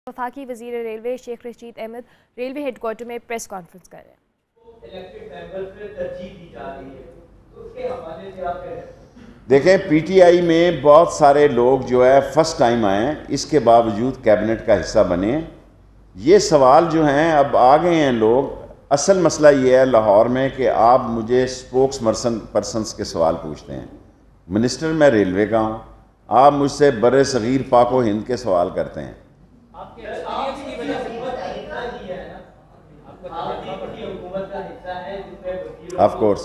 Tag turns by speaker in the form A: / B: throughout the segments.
A: वफाकी वज़ीर railway Sheikh Rashid Ahmed railway headquarter में प्रेस कॉन्फ्रेंस कर रहे हैं।
B: देखें, पीटीआई में बहुत सारे लोग जो है फर्स्ट टाइम आए हैं, इसके बावजूद कैबिनेट का हिस्सा बने हैं। ये सवाल जो हैं अब आ गए हैं लोग। असल मसला ये है लाहौर में कि आप मुझे स्पोक्स पर्सन्स के सवाल पूछते हैं। मिनिस्टर मैं रेलवे का हूँ, आप मुझसे बड़े सगीर पाको हिंद के सवाल करते हैं। ऑफ कोर्स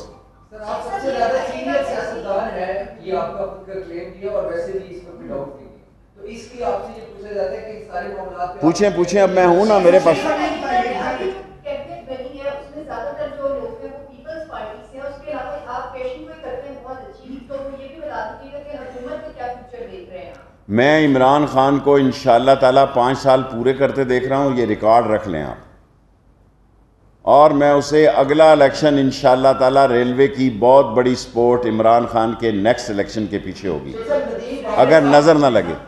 B: पूछें अब मैं हूं ना, मेरे पास मैं इमरान खान को इंशाअल्लाह ताला 5 साल पूरे करते देख रहा हूं। ये रिकॉर्ड रख लें आप, और मैं उसे अगला इलेक्शन इंशाअल्लाह ताला रेलवे की बहुत बड़ी सपोर्ट इमरान खान के नेक्स्ट इलेक्शन के पीछे होगी, अगर नजर ना लगे।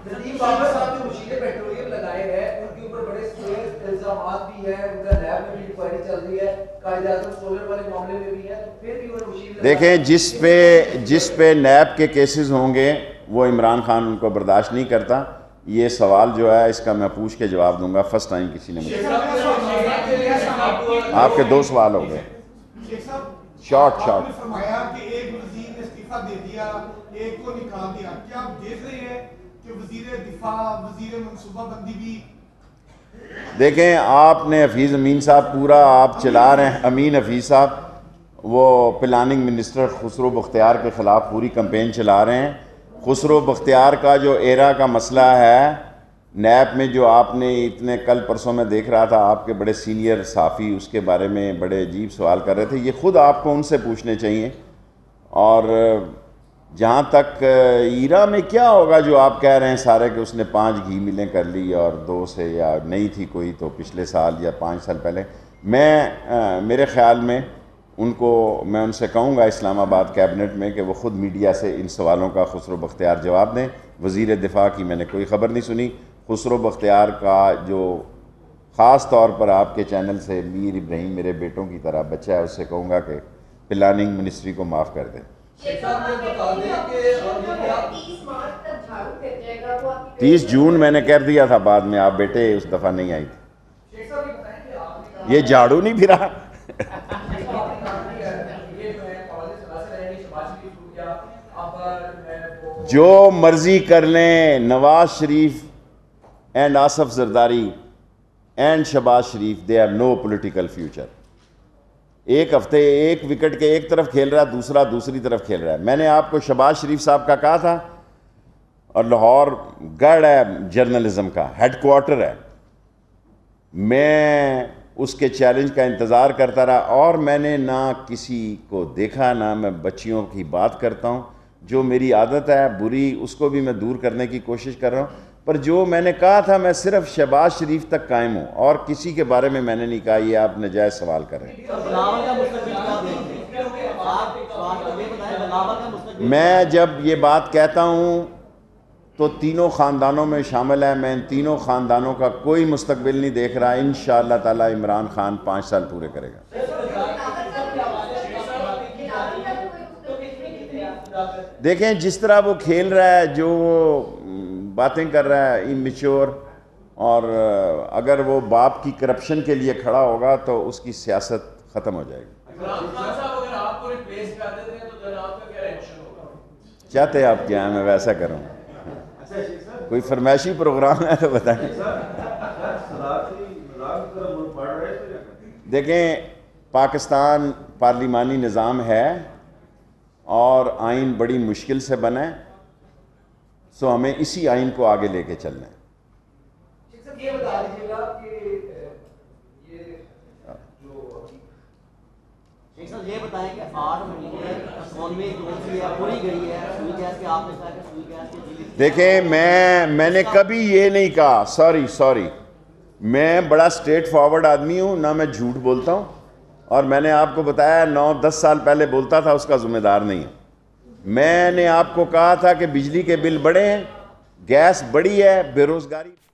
B: देखें, जिस पे नैब के केसेस होंगे वो इमरान खान उनको बर्दाश्त नहीं करता। ये सवाल जो है इसका मैं पूछ के जवाब दूंगा। फर्स्ट टाइम किसी ने मुझे, आपके 2 सवाल हो गए। शॉर्ट
C: फरमाया कि एक वजीर ने इस्तीफा दे दिया, एक को निकाल दिया। क्या आप देख रहे हैं कि वजीर दिफा, वजीर मनसूबाबंदी भी?
B: देखें, आपने हफीज़ अमीन साहब पूरा आप चला रहे हैं। अमीन हफीज़ साहब वो प्लानिंग मिनिस्टर खुसरो बख्तियार के ख़िलाफ़ पूरी कैंपेन चला रहे हैं। खुसरो बख्तियार का जो एरा का मसला है नैब में, जो आपने इतने कल परसों में देख रहा था, आपके बड़े सीनियर साफ़ी उसके बारे में बड़े अजीब सवाल कर रहे थे। ये ख़ुद आपको उनसे पूछने चाहिए। और जहाँ तक ईरा में क्या होगा जो आप कह रहे हैं सारे कि उसने 5 घी मिलें कर ली और 2 से, या नहीं थी कोई तो पिछले साल या 5 साल पहले। मेरे ख़्याल में मैं उनसे कहूँगा इस्लामाबाद कैबिनेट में कि वो ख़ुद मीडिया से इन सवालों का खुसरो बख्तियार जवाब दें। वज़ीर दिफा की मैंने कोई ख़बर नहीं सुनी। खुसरो बख्तियार का जो ख़ास तौर पर आपके चैनल से मीर इब्राहिम मेरे बेटों की तरह बच्चा है, उससे कहूँगा कि प्लानिंग मिनिस्ट्री को माफ़ कर दें। 30 जून मैंने कर दिया था, बाद में आप बेटे उस दफ़ा नहीं आई थी। ये झाड़ू नहीं फिरा। जो मर्जी कर लें, Nawaz Sharif and Asif Zardari and Shahbaz Sharif, they have no political future. एक हफ्ते एक विकेट के एक तरफ खेल रहा है, दूसरा दूसरी तरफ खेल रहा है। मैंने आपको शहबाज शरीफ साहब का कहा था, और लाहौर गढ़ है जर्नलिज्म का, हेड क्वार्टर है। मैं उसके चैलेंज का इंतज़ार करता रहा, और मैंने ना किसी को देखा, ना मैं बच्चियों की बात करता हूँ। जो मेरी आदत है बुरी, उसको भी मैं दूर करने की कोशिश कर रहा हूँ। पर जो मैंने कहा था, मैं सिर्फ शहबाज शरीफ तक कायम हूँ, और किसी के बारे में मैंने नहीं कहा। ये आप नाजायज़ सवाल कर रहे हैं। मैं जब ये बात कहता हूँ तो तीनों ख़ानदानों में शामिल है। मैं इन तीनों ख़ानदानों का कोई मुस्तकबिल नहीं देख रहा। इंशाअल्लाह ताला इमरान खान 5 साल पूरे करेगा। देखें, जिस तरह वो खेल रहा है, जो वो बातें कर रहा है इमेच्योर, और अगर वो बाप की करप्शन के लिए खड़ा होगा तो उसकी सियासत ख़त्म हो जाएगी। चाहते आप क्या है मैं वैसा करूँ? कोई फरमाइशी प्रोग्राम है तो बताएं। देखें, पाकिस्तान पार्लिमानी निज़ाम है और आइन बड़ी मुश्किल से बना है, सो हमें इसी आइन को आगे लेके चलना है।
D: ये बताएं कि 8 महीने इकोनॉमी पूरी गई है, सुई गैस के आपने कहा कि सुई गैस के।
B: देखें, मैंने कभी ये नहीं कहा, सॉरी, मैं बड़ा स्ट्रेट फॉरवर्ड आदमी हूँ, ना मैं झूठ बोलता हूँ। और मैंने आपको बताया 9-10 साल पहले बोलता था, उसका ज़िम्मेदार नहीं है। मैंने आपको कहा था कि बिजली के बिल बढ़े हैं, गैस बढ़ी है, बेरोज़गारी